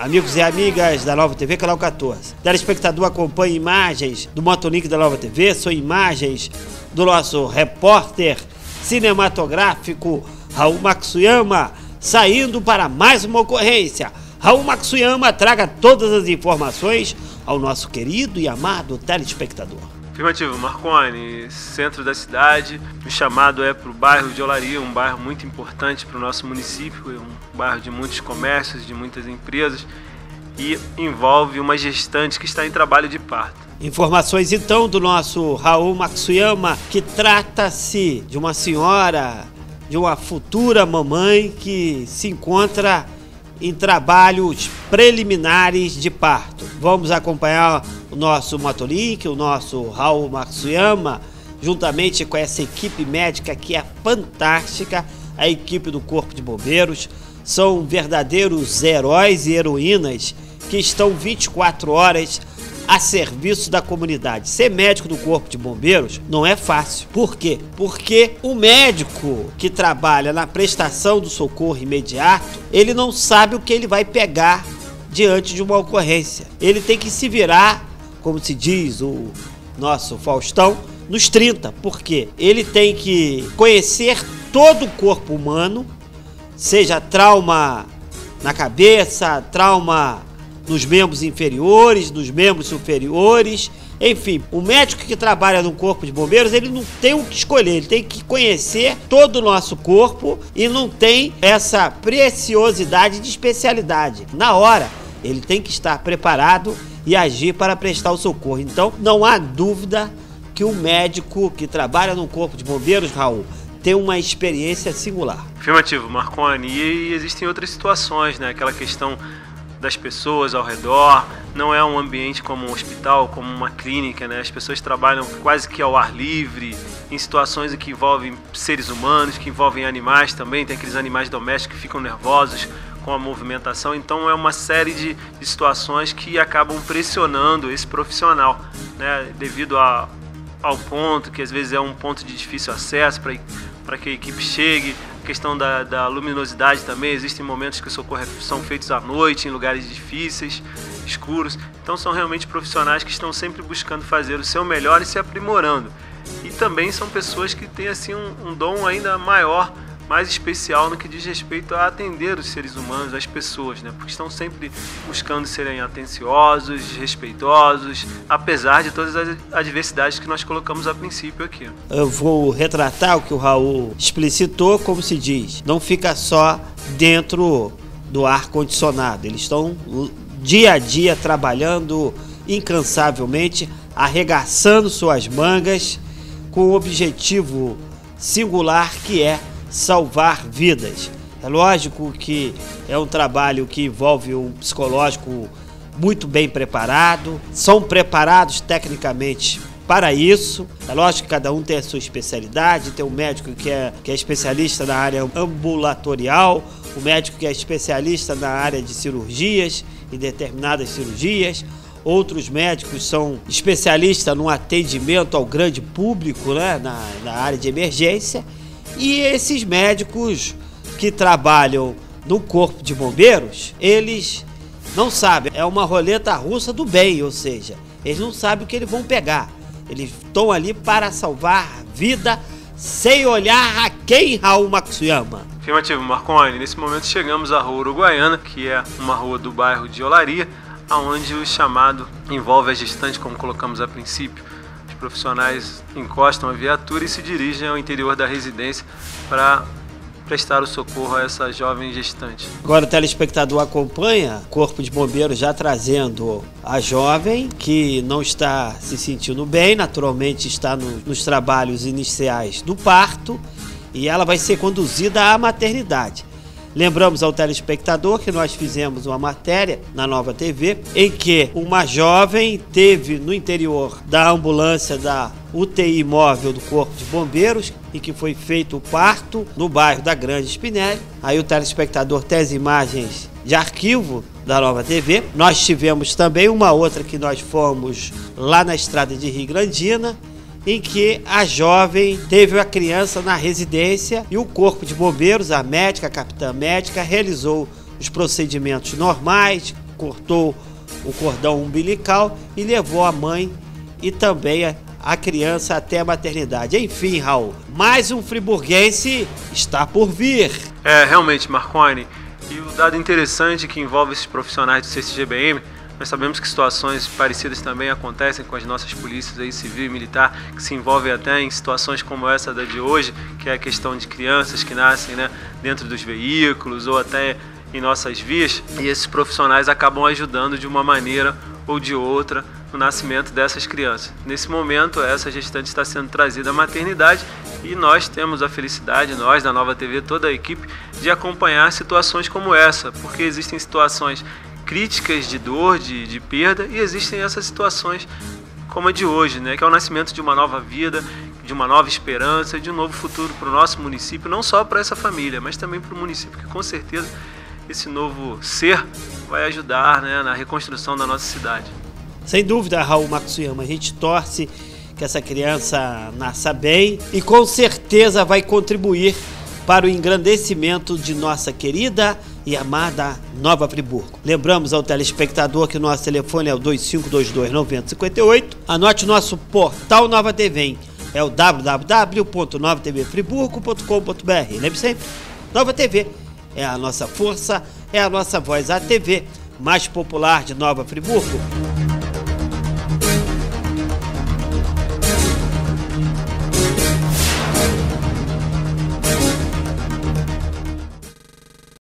Amigos e amigas da Nova TV, canal 14. Telespectador acompanha imagens do Motolink da Nova TV, são imagens do nosso repórter cinematográfico Raul Matsuyama, saindo para mais uma ocorrência. Raul Matsuyama, traga todas as informações ao nosso querido e amado telespectador. Afirmativo, Marconi, centro da cidade. O chamado é para o bairro de Olaria, um bairro muito importante para o nosso município, um bairro de muitos comércios, de muitas empresas, e envolve uma gestante que está em trabalho de parto. Informações então do nosso Raul Matsuyama, que trata-se de uma senhora, de uma futura mamãe que se encontra em trabalhos preliminares de parto. Vamos acompanhar o nosso Motolink, o nosso Raul Matsuyama, juntamente com essa equipe médica que é fantástica, a equipe do Corpo de Bombeiros. São verdadeiros heróis e heroínas que estão 24 horas a serviço da comunidade. Ser médico do Corpo de Bombeiros não é fácil. Por quê? Porque o médico que trabalha na prestação do socorro imediato, ele não sabe o que ele vai pegar diante de uma ocorrência. Ele tem que se virar, como se diz o nosso Faustão, nos 30. Por quê? Ele tem que conhecer todo o corpo humano, seja trauma na cabeça, trauma nos membros inferiores, nos membros superiores, enfim, o médico que trabalha no Corpo de Bombeiros, ele não tem o que escolher, ele tem que conhecer todo o nosso corpo e não tem essa preciosidade de especialidade. Na hora, ele tem que estar preparado e agir para prestar o socorro. Então, não há dúvida que o médico que trabalha no Corpo de Bombeiros, Raul, tem uma experiência singular. Afirmativo, Marconi, e existem outras situações, né? Aquela questão das pessoas ao redor, não é um ambiente como um hospital, como uma clínica, né? As pessoas trabalham quase que ao ar livre, em situações que envolvem seres humanos, que envolvem animais também, tem aqueles animais domésticos que ficam nervosos com a movimentação, então é uma série de situações que acabam pressionando esse profissional, né? Devido ao ponto, que às vezes é um ponto de difícil acesso para que a equipe chegue, a questão da luminosidade também, existem momentos que os socorros são feitos à noite, em lugares difíceis, escuros, então são realmente profissionais que estão sempre buscando fazer o seu melhor e se aprimorando. E também são pessoas que têm assim um dom ainda maior, mais especial no que diz respeito a atender os seres humanos, as pessoas, né? Porque estão sempre buscando serem atenciosos, respeitosos, apesar de todas as adversidades que nós colocamos a princípio aqui. Eu vou retratar o que o Raul explicitou, como se diz, não fica só dentro do ar-condicionado, eles estão dia a dia trabalhando incansavelmente, arregaçando suas mangas com o objetivo singular que é salvar vidas. É lógico que é um trabalho que envolve um psicológico muito bem preparado, são preparados tecnicamente para isso. É lógico que cada um tem a sua especialidade, tem um médico que é especialista na área ambulatorial, o médico que é especialista na área de cirurgias, em determinadas cirurgias, outros médicos são especialistas no atendimento ao grande público, né, na área de emergência. E esses médicos que trabalham no Corpo de Bombeiros, eles não sabem, é uma roleta russa do bem, ou seja, eles não sabem o que eles vão pegar. Eles estão ali para salvar vida sem olhar a quem, Raul Matsuyama. Afirmativo, Marconi, nesse momento chegamos à Rua Uruguaiana, que é uma rua do bairro de Olaria, onde o chamado envolve a gestante, como colocamos a princípio. Profissionais encostam a viatura e se dirigem ao interior da residência para prestar o socorro a essa jovem gestante. Agora o telespectador acompanha o Corpo de Bombeiros já trazendo a jovem que não está se sentindo bem, naturalmente está nos trabalhos iniciais do parto, e ela vai ser conduzida à maternidade. Lembramos ao telespectador que nós fizemos uma matéria na Nova TV em que uma jovem teve no interior da ambulância da UTI móvel do Corpo de Bombeiros e que foi feito o parto no bairro da Grande Spinelli. Aí o telespectador tem as imagens de arquivo da Nova TV. Nós tivemos também uma outra que nós fomos lá na estrada de Rio Grandina, em que a jovem teve a criança na residência e o Corpo de Bombeiros, a médica, a capitã médica, realizou os procedimentos normais, cortou o cordão umbilical e levou a mãe e também a criança até a maternidade. Enfim, Raul, mais um friburguense está por vir. Realmente, Marconi. E o dado interessante que envolve esses profissionais do CCGBM, nós sabemos que situações parecidas também acontecem com as nossas polícias aí, civil e militar, que se envolvem até em situações como essa da de hoje, que é a questão de crianças que nascem, né, dentro dos veículos ou até em nossas vias, e esses profissionais acabam ajudando de uma maneira ou de outra no nascimento dessas crianças. Nesse momento, essa gestante está sendo trazida à maternidade e nós temos a felicidade, nós da Nova TV, toda a equipe, de acompanhar situações como essa, porque existem situações críticas de dor, de perda, e existem essas situações como a de hoje, né, que é o nascimento de uma nova vida, de uma nova esperança, de um novo futuro para o nosso município, não só para essa família, mas também para o município, que com certeza esse novo ser vai ajudar, né, na reconstrução da nossa cidade. Sem dúvida, Raul Matsuyama, a gente torce que essa criança nasça bem e com certeza vai contribuir para o engrandecimento de nossa querida e amada Nova Friburgo. Lembramos ao telespectador que o nosso telefone é o 2522-9058. Anote nosso portal Nova TV, é o www.novatvfriburgo.com.br. Lembre sempre, Nova TV é a nossa força, é a nossa voz, a TV mais popular de Nova Friburgo.